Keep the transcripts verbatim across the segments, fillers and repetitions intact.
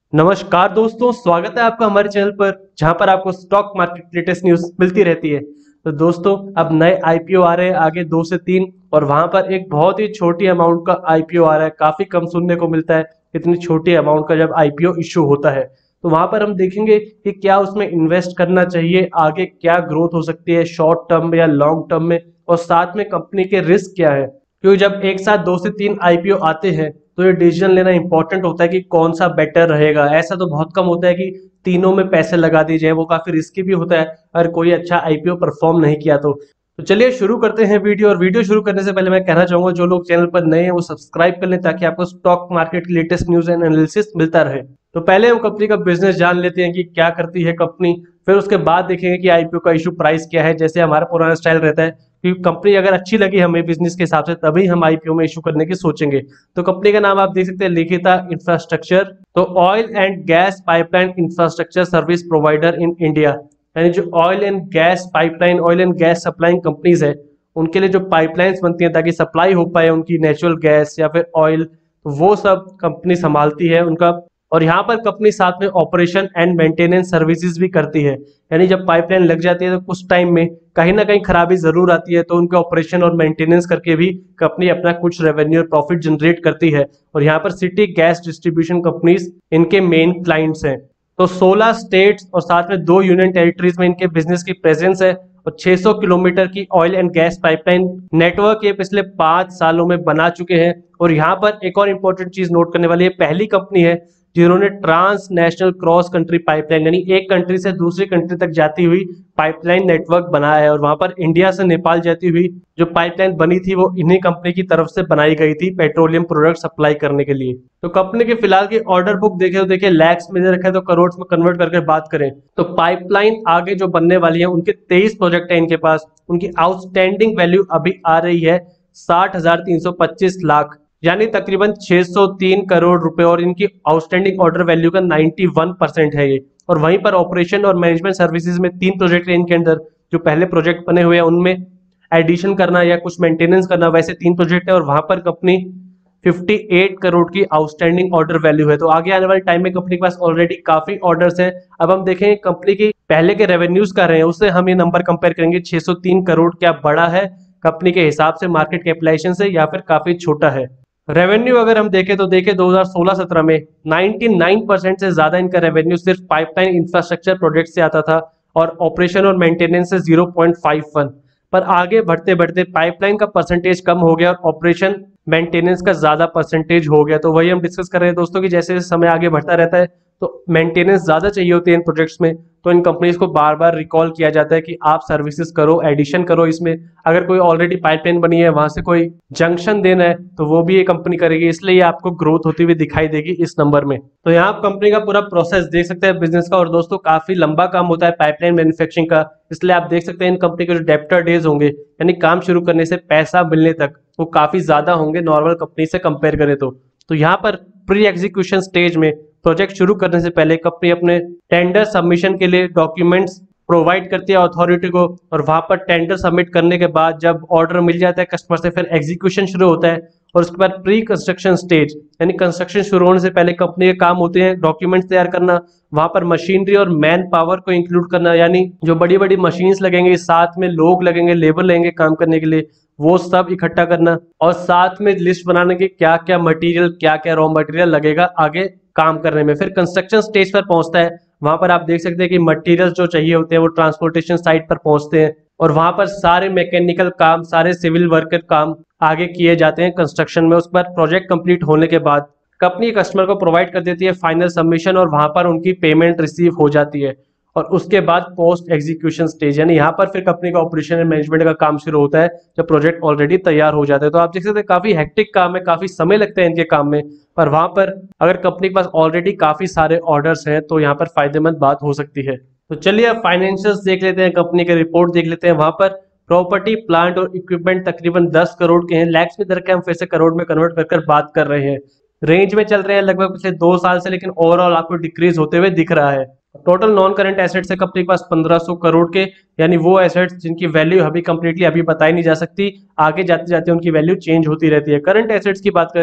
नमस्कार दोस्तों, स्वागत है आपका हमारे चैनल पर जहां पर आपको स्टॉक मार्केट लेटेस्ट न्यूज मिलती रहती है। तो दोस्तों, अब नए आईपीओ आ रहे हैं आगे दो से तीन, और वहां पर एक बहुत ही छोटी अमाउंट का आईपीओ आ रहा है। काफी कम सुनने को मिलता है इतनी छोटी अमाउंट का जब आईपीओ इश्यू होता है। तो वहां पर हम देखेंगे कि क्या उसमें इन्वेस्ट करना चाहिए, आगे क्या ग्रोथ हो सकती है शॉर्ट टर्म में या लॉन्ग टर्म में, और साथ में कंपनी के रिस्क क्या है। क्योंकि जब एक साथ दो से तीन आईपीओ आते हैं तो ये डिसीजन लेना इंपॉर्टेंट होता है कि कौन सा बेटर रहेगा। ऐसा तो बहुत कम होता है कि तीनों में पैसे लगा दिए जाए, वो काफी रिस्की भी होता है अगर कोई अच्छा आईपीओ परफॉर्म नहीं किया तो। तो चलिए शुरू करते हैं वीडियो। और वीडियो शुरू करने से पहले मैं कहना चाहूंगा, जो लोग चैनल पर नए हैं वो सब्सक्राइब कर लें ताकि आपको स्टॉक मार्केट की लेटेस्ट न्यूज एंड एनालिसिस मिलता रहे। तो पहले हम कंपनी का बिजनेस जान लेते हैं कि क्या करती है कंपनी, फिर उसके बाद देखेंगे कि आईपीओ का इशू प्राइस क्या है, जैसे हमारा पुराना स्टाइल रहता है कि कंपनी अगर अच्छी लगी हमें बिजनेस के हिसाब से तभी हम आईपीओ में इशू करने की सोचेंगे। तो कंपनी का नाम आप देख सकते हैं, लिखिता इंफ्रास्ट्रक्चर। तो oil and gas pipeline infrastructure service provider in India, यानी जो oil and gas pipeline, oil and gas supplying companies है उनके लिए जो पाइपलाइंस बनती हैं ताकि सप्लाई हो पाए उनकी नेचुरल गैस या फिर ऑयल, तो वो सब कंपनी संभालती है उनका। और यहाँ पर कंपनी साथ में ऑपरेशन एंड मेंटेनेंस सर्विसेज भी करती है, यानी जब पाइपलाइन लग जाती है तो कुछ टाइम में कहीं ना कहीं खराबी जरूर आती है, तो उनके ऑपरेशन और मेंटेनेंस करके भी कंपनी अपना कुछ रेवेन्यू और प्रॉफिट जनरेट करती है। और यहाँ पर सिटी गैस डिस्ट्रीब्यूशन कंपनीज इनके मेन क्लाइंट्स हैं। तो सोलह स्टेट्स और साथ में दो यूनियन टेरिटरीज में इनके बिजनेस की प्रेजेंस है, और छह सौ किलोमीटर की oil and gas pipeline network ये पिछले पांच सालों में बना चुके हैं। और यहाँ पर एक और इम्पोर्टेंट चीज नोट करने वाली है, पहली कंपनी है जिन्होंने trans national cross country pipeline, यानी एक कंट्री से दूसरी कंट्री तक जाती हुई पाइपलाइन नेटवर्क बनाया है। और वहां पर इंडिया से नेपाल जाती हुई जो पाइपलाइन बनी थी वो इन्हीं कंपनी की तरफ से बनाई गई थी पेट्रोलियम प्रोडक्ट सप्लाई करने के लिए। तो कंपनी के फिलहाल की ऑर्डर बुक देखे तो देखिए लैक्स में दे रखा है, तो करोड़ में कन्वर्ट करके बात करें तो पाइपलाइन आगे जो बनने वाली है उनके तेईस प्रोजेक्ट है इनके पास। उनकी आउटस्टैंडिंग वैल्यू अभी आ रही है साठ हजार तीन सौ पच्चीस लाख, यानी तकरीबन छह सौ तीन करोड़ रुपए, और इनकी आउटस्टैंडिंग ऑर्डर वैल्यू का इक्यानवे परसेंट है ये। और वहीं पर ऑपरेशन और मैनेजमेंट सर्विसेज में तीन प्रोजेक्ट है इनके अंदर। जो पहले प्रोजेक्ट बने हुए हैं उनमें एडिशन करना या कुछ मेंटेनेंस करना, वैसे तीन प्रोजेक्ट है, और वहां पर कंपनी अट्ठावन करोड़ की आउटस्टैंडिंग ऑर्डर वैल्यू है। तो आगे आने वाले टाइम में कंपनी के पास ऑलरेडी काफी ऑर्डर्स हैं। अब हम देखेंगे कंपनी की पहले के रेवेन्यूज कर रहे हैं, उससे हम ये नंबर कंपेयर करेंगे छह सौ तीन करोड़ क्या बड़ा है कंपनी के हिसाब से मार्केट कैपिटलाइजेशन से, या फिर काफी छोटा है। रेवेन्यू अगर हम देखें तो देखें दो हज़ार सोलह सत्रह में निन्यानवे परसेंट से ज्यादा इनका रेवेन्यू सिर्फ पाइपलाइन इंफ्रास्ट्रक्चर प्रोजेक्ट से आता था, और ऑपरेशन और मेंटेनेंस से ज़ीरो पॉइंट फाइव वन। पर आगे बढ़ते बढ़ते पाइपलाइन का परसेंटेज कम हो गया और ऑपरेशन मेंटेनेंस का ज्यादा परसेंटेज हो गया। तो वही हम डिस्कस कर रहे हैं दोस्तों कि जैसे जैसे समय आगे बढ़ता रहता है तो मेंटेनेंस ज्यादा चाहिए होती है इन प्रोजेक्ट्स में, तो इन कंपनीज को बार बार रिकॉल किया जाता है कि आप सर्विसेज करो, एडिशन करो इसमें। अगर कोई ऑलरेडी पाइपलाइन बनी है वहां से कोई जंक्शन देना है तो वो भी ये कंपनी करेगी, इसलिए आपको ग्रोथ होती हुई दिखाई देगी इस नंबर में। तो यहाँ आप कंपनी का पूरा प्रोसेस देख सकते हैं बिजनेस का। और दोस्तों काफी लंबा काम होता है पाइपलाइन मैन्युफैक्चरिंग का, इसलिए आप देख सकते हैं इन कंपनी के जो डेप्टर डेज होंगे, यानी काम शुरू करने से पैसा मिलने तक, वो काफी ज्यादा होंगे नॉर्मल कंपनी से कंपेयर करें तो। तो यहाँ पर प्री एग्जीक्यूशन स्टेज में प्रोजेक्ट शुरू करने से पहले कंपनी अपने टेंडर सबमिशन के लिए डॉक्यूमेंट्स प्रोवाइड करती है अथॉरिटी को, और वहां पर टेंडर सबमिट करने के बाद जब ऑर्डर मिल जाता है कस्टमर से, फिर एग्जीक्यूशन शुरू होता है। और उसके बाद प्री कंस्ट्रक्शन स्टेज, यानी कंस्ट्रक्शन शुरू होने से पहले कंपनी के काम होते हैं डॉक्यूमेंट्स तैयार करना, वहां पर मशीनरी और मैन पावर को इंक्लूड करना, यानी जो बड़ी बड़ी मशीन्स लगेंगे, साथ में लोग लगेंगे, लेबर लगेंगे काम करने के लिए, वो सब इकट्ठा करना, और साथ में लिस्ट बनाने की क्या क्या मटेरियल, क्या क्या रॉ मटेरियल लगेगा आगे काम करने में। फिर कंस्ट्रक्शन स्टेज पर पहुंचता है, वहां पर आप देख सकते हैं कि मटेरियल जो चाहिए होते हैं वो ट्रांसपोर्टेशन साइट पर पहुंचते हैं, और वहां पर सारे मैकेनिकल काम, सारे सिविल वर्क के काम आगे किए जाते हैं कंस्ट्रक्शन में। उसके बाद प्रोजेक्ट कंप्लीट होने के बाद कंपनी कस्टमर को प्रोवाइड कर देती है फाइनल सबमिशन, और वहां पर उनकी पेमेंट रिसीव हो जाती है। और उसके बाद पोस्ट एग्जीक्यूशन स्टेज, यानी यहाँ पर फिर कंपनी का ऑपरेशन एंड मैनेजमेंट का काम शुरू होता है जब प्रोजेक्ट ऑलरेडी तैयार हो जाता है। तो आप देख सकते हैं काफी हेक्टिक काम है, काफी समय लगता है इनके काम में, पर वहां पर अगर कंपनी के पास ऑलरेडी काफी सारे ऑर्डर्स हैं तो यहाँ पर फायदेमंद बात हो सकती है। तो चलिए अब फाइनेंशियल्स देख लेते हैं, कंपनी के रिपोर्ट देख लेते हैं। वहां पर प्रॉपर्टी प्लांट और इक्विपमेंट तकरीबन दस करोड़ के हैं, लैक्स में दर के हम फिर से करोड़ में कन्वर्ट कर कर बात कर रहे हैं। रेंज में चल रहे हैं लगभग पिछले दो साल से, लेकिन ओवरऑल आपको डिक्रीज होते हुए दिख रहा है। टोटल नॉन करंट एसेट्स है कंपनी के पास पंद्रह सौ करोड़ के, यानी वो एसेट्स जिनकी वैल्यू अभी कंप्लीटली अभी बताई नहीं जा सकती, आगे जाते जाते उनकी वैल्यू चेंज होती रहती है। करंट एसेट्स की बात करें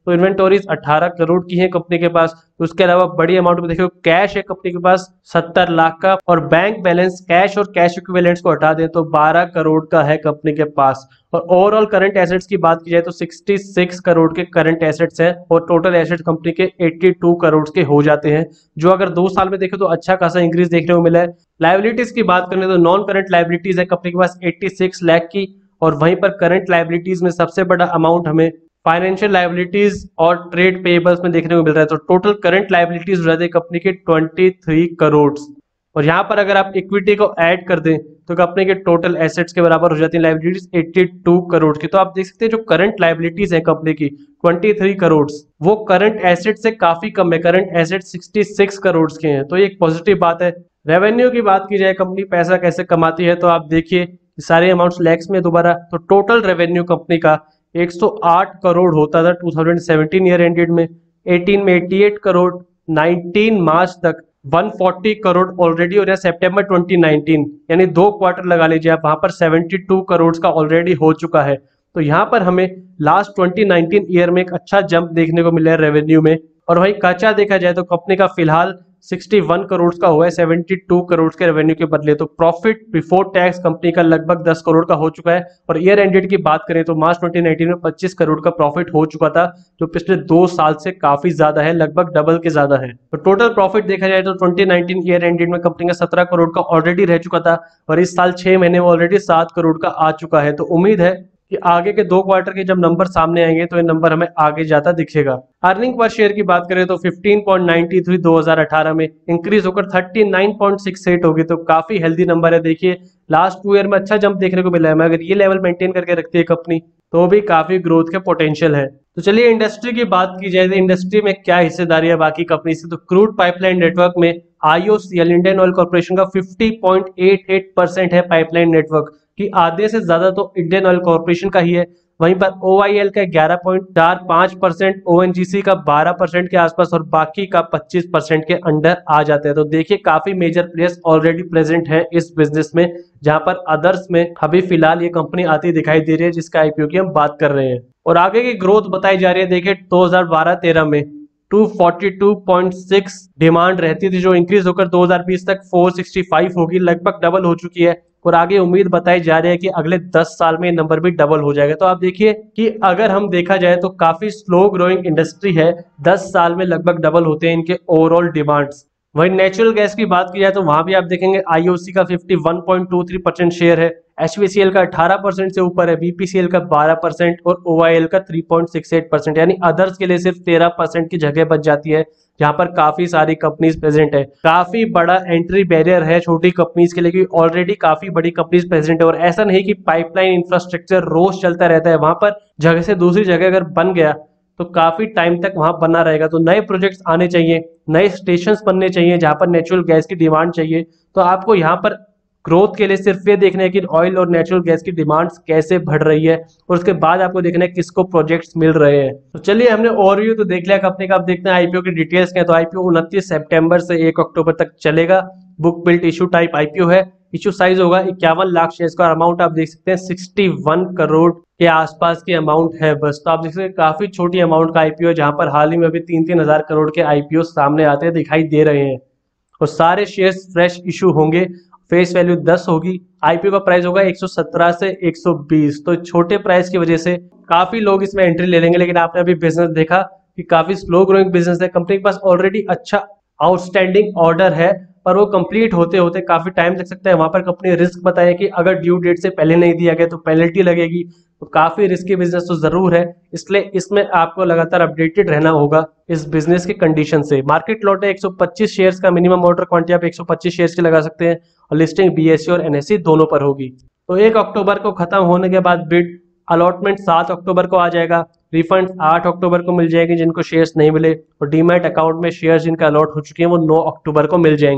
तो इन्वेंटोरीज अठारह करोड़ की है कंपनी के पास। तो उसके अलावा बड़ी अमाउंट में देखो कैश है कंपनी के पास सत्तर लाख का, और बैंक बैलेंस कैश और कैश इक्विवेलेंट्स को हटा दें तो बारह करोड़ का है कंपनी के पास। और ओवरऑल करंट एसेट्स की बात की जाए तो छियासठ करोड़ के करंट एसेट्स हैं और टोटल एसेट्स कंपनी के बयासी करोड़ के हो जाते हैं, जो अगर दो साल में देखें तो अच्छा खासा इंक्रीज देखने को मिला है। लायबिलिटीज की बात करें तो नॉन करंट लायबिलिटीज है कंपनी के पास छियासी लाख की, और वहीं पर करंट लायबिलिटीज में सबसे बड़ा अमाउंट हमें फाइनेंशियल लायबिलिटीज और ट्रेड पेएबल्स में देखने को मिल रहा है। तो टोटल करंट लायबिलिटीज हो जाती है कंपनी के तेईस करोड़, और यहाँ पर अगर आप इक्विटी को ऐड कर दें तो कंपनी के टोटल एसेट्स के बराबर हो जाती है लायबिलिटीज बयासी करोड़ की। तो आप देख सकते हैं जो करंट लायबिलिटीज है कंपनी की तेईस करोड़, वो करंट एसेट से काफी कम है। करंट एसेट छियासठ करोड़ के हैं, तो ये एक पॉजिटिव बात है। रेवेन्यू की बात की जाए कंपनी पैसा कैसे कमाती है, तो आप देखिए सारे अमाउंट्स लैक्स में दोबारा, तो टोटल रेवेन्यू कंपनी का एक सौ आठ करोड़ होता था दो हज़ार सत्रह ईयर एंडेड में, अठारह में अट्ठासी करोड़, उन्नीस मार्च तक एक सौ चालीस करोड़ ऑलरेडी हो रहा है सितंबर दो हज़ार उन्नीस, यानी दो क्वार्टर लगा लीजिए आप, वहां पर बहत्तर करोड़ का ऑलरेडी हो चुका है। तो यहाँ पर हमें लास्ट दो हज़ार उन्नीस ईयर में एक अच्छा जंप देखने को मिला है रेवेन्यू में। और वही कच्चा देखा जाए तो कंपनी का फिलहाल इकसठ करोड़ का हुआ है बहत्तर करोड़ के रेवेन्यू के बदले। तो प्रॉफिट बिफोर टैक्स कंपनी का लगभग दस करोड़ का हो चुका है। और ईयर एंडेड की बात करें तो मार्च दो हज़ार उन्नीस में पच्चीस करोड़ का प्रॉफिट हो चुका था, जो पिछले दो साल से काफी ज्यादा है, लगभग डबल के ज्यादा है। तो टोटल प्रॉफिट देखा जाए तो दो हज़ार उन्नीस ईयर एंडेड में कंपनी का सत्रह करोड़ का ऑलरेडी रह चुका था, और इस साल छह महीने में ऑलरेडी सात करोड़ का आ चुका है। तो उम्मीद है कि आगे के दो क्वार्टर के जब नंबर सामने आएंगे तो ये नंबर हमें आगे जाता दिखेगा। अर्निंग पर शेयर की बात करें तो पंद्रह पॉइंट नौ तीन दो हज़ार अठारह में इंक्रीज होकर उनतालीस पॉइंट छह आठ होगी, तो काफी हेल्दी नंबर है। देखिए लास्ट टू ईयर में अच्छा जंप देखने को मिला है, मगर ये लेवल मेंटेन करके रखती है कंपनी तो भी काफी ग्रोथ के पोटेंशियल है। तो चलिए इंडस्ट्री की बात की जाए तो इंडस्ट्री में क्या हिस्सेदारी है बाकी कंपनी से, तो क्रूड पाइपलाइन नेटवर्क में आईओसीएल इंडियन ऑयल कॉर्पोरेशन का पचास पॉइंट आठ आठ परसेंट है पाइपलाइन नेटवर्क की, आधे से ज्यादा तो इंडियन ऑयल कॉर्पोरेशन का ही है। वहीं पर ओआईएल का ग्यारह पॉइंट चार पाँच परसेंट, ओएनजीसी का बारह परसेंट के आसपास और बाकी का पच्चीस परसेंट के अंडर आ जाते हैं। तो देखिए काफी मेजर प्लेयर्स ऑलरेडी प्रेजेंट हैं इस बिजनेस में, जहां पर अदर्स में अभी फिलहाल ये कंपनी आती दिखाई दे रही है जिसका आईपीओ की हम बात कर रहे हैं। और आगे की ग्रोथ बताई जा रही है, देखिए दो हज़ार बारह तेरह में दो सौ बयालीस पॉइंट छह डिमांड रहती थी, जो इंक्रीज होकर दो हज़ार बीस तक चार सौ पैंसठ होगी, लगभग डबल हो चुकी है। और आगे उम्मीद बताई जा रही है कि अगले दस साल में ये नंबर भी डबल हो जाएगा। तो आप देखिए कि अगर हम देखा जाए तो काफी स्लो ग्रोइंग इंडस्ट्री है, दस साल में लगभग डबल होते हैं इनके ओवरऑल डिमांड्स। वहीं नेचुरल गैस की बात की जाए तो वहां भी आप देखेंगे आईओसी का इक्यावन पॉइंट दो तीन परसेंट शेयर है, एचपीसीएल का अठारह परसेंट से ऊपर है, बीपीसीएल का बारह परसेंट और ओआईएल का तीन पॉइंट छह आठ परसेंट, यानी अदर्स के लिए सिर्फ तेरह परसेंट की जगह बच जाती है, जहां पर काफी सारी कंपनीज प्रेजेंट है। काफी बड़ा एंट्री बैरियर है छोटी कंपनीज के लिए, क्योंकि ऑलरेडी काफी बड़ी कंपनीज प्रेजेंट है। और ऐसा नहीं कि पाइपलाइन इंफ्रास्ट्रक्चर रोज चलता रहता है, वहां पर जगह से दूसरी जगह अगर बन गया तो काफी टाइम तक वहां बना रहेगा। तो नए प्रोजेक्ट्स आने चाहिए, नए स्टेशंस बनने चाहिए जहां पर नेचुरल गैस की डिमांड चाहिए। तो आपको यहाँ पर ग्रोथ के लिए सिर्फ ये देखना है कि ऑयल और नेचुरल गैस की डिमांड्स कैसे बढ़ रही है, और उसके बाद आपको देखना है किसको प्रोजेक्ट्स मिल रहे हैं। तो चलिए हमने ओवरव्यू तो देख लिया कंपनी का, अब देखते हैं आईपीओ की डिटेल्स क्या है। तो आईपीओ उनतीस सितंबर से एक अक्टूबर तक चलेगा, book built issue type IPO है, इशू साइज होगा इक्यावन लाख शेयर्स का, अमाउंट आप देख सकते हैं इकसठ करोड़ के आसपास की अमाउंट है बस। तो आप देख सकते हैं काफी छोटी अमाउंट का आईपीओ है, जहां पर हाल ही में अभी तीन तीन हजार करोड़ के आईपीओ सामने आते दिखाई दे रहे हैं। और सारे शेयर्स फ्रेश इशू होंगे, फेस वैल्यू दस होगी, आईपीओ का प्राइस होगा एक सौ सत्रह से एक सौ बीस। तो छोटे प्राइस की वजह से काफी लोग इसमें एंट्री ले लेंगे, लेकिन आपने अभी बिजनेस देखा कि काफी स्लो ग्रोइंग बिजनेस है। कंपनी के पास ऑलरेडी अच्छा आउटस्टैंडिंग ऑर्डर है, पर वो कंप्लीट होते होते काफी टाइम लग सकता है। वहां पर कंपनी रिस्क बताए कि अगर ड्यू डेट से पहले नहीं दिया गया तो पेनल्टी लगेगी, तो काफी रिस्की बिजनेस तो जरूर है, इसलिए इसमें आपको लगातार अपडेटेड रहना होगा इस बिजनेस की कंडीशन से। मार्केट लॉट है एक सौ पच्चीस शेयर्स का, मिनिमम ऑर्डर क्वांटिटी आप एक सौ पच्चीस शेयर्स की लगा सकते हैं, और लिस्टिंग बीएसई और एनएसई दोनों पर होगी। तो एक अक्टूबर को खत्म होने के बाद बिड अलॉटमेंट सात अक्टूबर को आ जाएगा, रिफंड आठ अक्टूबर को मिल जाएंगे जिनको शेयर्स नहीं मिले, और डीमैट अकाउंट में शेयर्स जिनका अलॉट हो चुके हैं वो नौ अक्टूबर को मिल जाएंगे।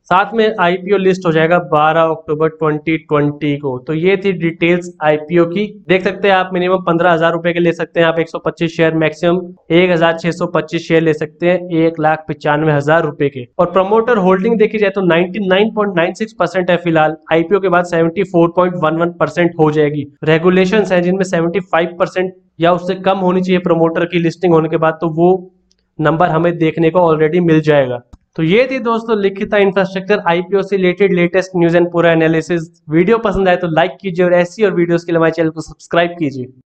साथ में आईपीओ लिस्ट हो जाएगा बारह अक्टूबर ट्वेंटी ट्वेंटी को। तो ये थी डिटेल्स आईपीओ की। देख सकते हैं आप मिनिमम पंद्रह हजार रुपए के ले सकते हैं आप एक सौ पच्चीस शेयर, मैक्सिमम एक हजार छह सौ पच्चीस शेयर ले सकते हैं एक लाख पचानवे हजार रुपए के। और प्रमोटर होल्डिंग देखी जाए तो निन्यानवे पॉइंट नौ छह परसेंट है फिलहाल। आईपीओ के बाद चौहत्तर पॉइंट इलेवन परसेंट हो जाएगी। रेगुलेशंस हैं जिनमें पचहत्तर परसेंट या उससे कम होनी चाहिए प्रमोटर की लिस्टिंग होने के बाद, तो वो नंबर हमें देखने को ऑलरेडी मिल जाएगा। तो ये थी दोस्तों लिखिता इंफ्रास्ट्रक्चर आईपीओ से रिलेटेड लेटेस्ट न्यूज एंड पूरा एनालिसिस। वीडियो पसंद आए तो लाइक कीजिए और ऐसी और वीडियोस के लिए हमारे चैनल को सब्सक्राइब कीजिए।